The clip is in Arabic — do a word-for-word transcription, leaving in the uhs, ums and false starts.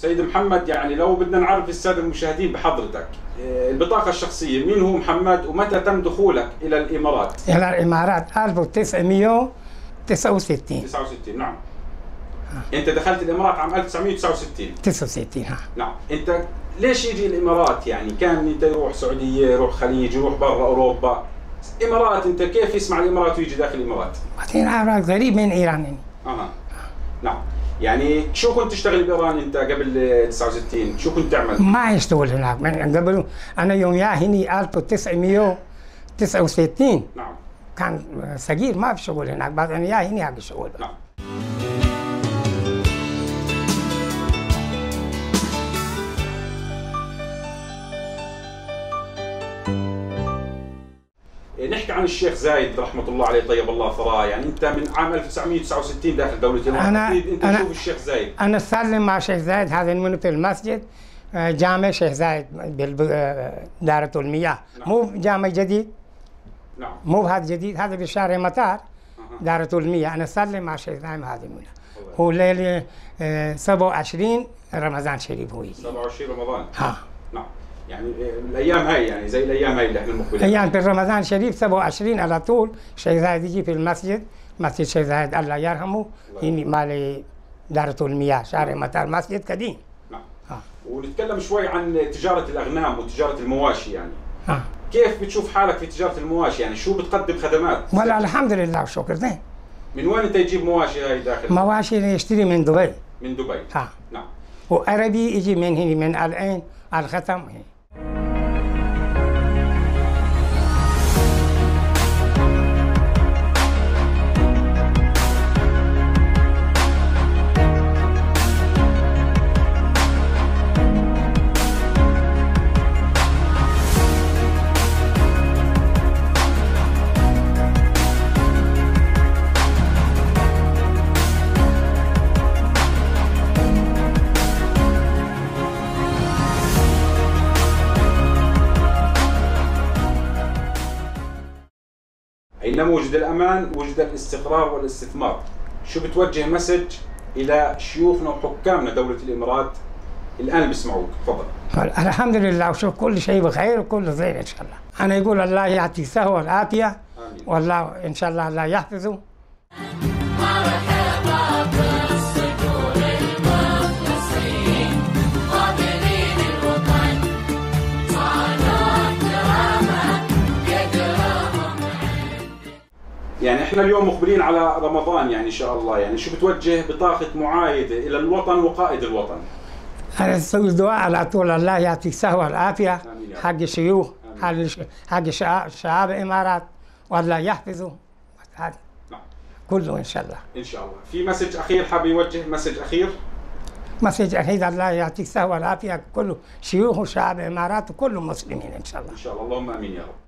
سيد محمد، يعني لو بدنا نعرف الساده المشاهدين بحضرتك، البطاقه الشخصيه، مين هو محمد ومتى تم دخولك الى الامارات؟ الى الامارات ألف وتسعمئة وتسعة وستين. تسعة وستين نعم. آه. انت دخلت الامارات عام ألف وتسعمئة وتسعة وستين. تسعة وستين ها. نعم. انت ليش يجي الامارات؟ يعني كان انت يروح سعوديه، يروح خليج، يروح برا اوروبا. الامارات انت كيف يسمع الامارات ويجي داخل الامارات؟ بعدين غريب من ايران يعني. اها. نعم. يعني شو كنت تشتغل بايران انت قبل تسعة وستين؟ شو كنت تعمل؟ ما اشتغل هناك من قبل. انا يوم يا هني ألف وتسعمئة وتسعة وستين. نعم. كان صغير ما في شغل هناك، بعد انا يا هني حق شغل. نعم. نحكي عن الشيخ زايد رحمه الله عليه طيب الله ثراه، يعني انت من عام ألف وتسعمئة وتسعة وستين داخل دوله الامارات. أنا انت أنا شوف الشيخ زايد. انا سلم مع الشيخ زايد هذا من في المسجد، جامع الشيخ زايد بدارة المياه. نعم. مو جامع جديد. نعم. مو بهذا جديد، هذا بشارع مطار. دارة المياه. انا سلم مع الشيخ زايد هذا منه. هو ليله سبعة وعشرين رمضان شريف هو يجي. سبعة وعشرين رمضان. ها. نعم. يعني الايام هاي يعني زي الايام هاي اللي احنا مقبلين. ايام في رمضان شريف سبعة وعشرين على طول الشيخ زايد يجي في المسجد، مسجد الشيخ زايد الله يرحمه، هني مال دارة المياه شارع مطار، مسجد قديم. نعم. ها. ونتكلم شوي عن تجارة الاغنام وتجارة المواشي يعني. ها. كيف بتشوف حالك في تجارة المواشي؟ يعني شو بتقدم خدمات؟ والله الحمد لله وشكر زين. من وين انت يجيب مواشي هاي داخل؟ مواشي يشتري من دبي. من دبي. ها. نعم. وعربي يجي من هنا من العين الختم هنا. حينما وجد الأمان وجد الاستقرار والاستثمار. شو بتوجه مسج إلى شيوخنا وحكامنا دولة الإمارات الآن بيسمعوك؟ تفضل. الحمد لله وشوف كل شيء بخير وكل خير إن شاء الله. أنا يقول الله يعطي الصحة والعافية. آمين. والله إن شاء الله الله يحفظه. يعني احنا اليوم مقبلين على رمضان يعني ان شاء الله، يعني شو بتوجه بطاقة معايدة إلى الوطن وقائد الوطن؟ أنا أسوي دعاء على طول الله يعطي الصحة والعافية حق الشيوخ، حق شعب الإمارات، والله يحفظه نعم. كله إن شاء الله. إن شاء الله. في مسج أخير حاب يوجه مسج أخير؟ مسج أخير الله يعطي الصحة والعافية كله شيوخ وشعب الإمارات وكل المسلمين إن شاء الله. إن شاء الله. اللهم آمين يا رب.